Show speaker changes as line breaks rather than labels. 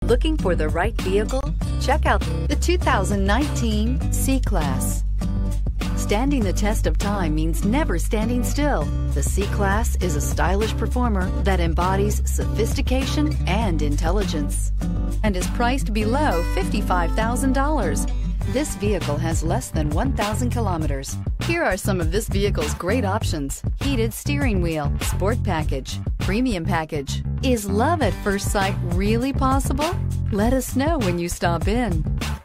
Looking for the right vehicle? Check out the 2019 C-Class. Standing the test of time means never standing still. The C-Class is a stylish performer that embodies sophistication and intelligence and is priced below $55,000. This vehicle has less than 1,000 kilometers. Here are some of this vehicle's great options: heated steering wheel, sport package, premium package. Is love at first sight really possible? Let us know when you stop in.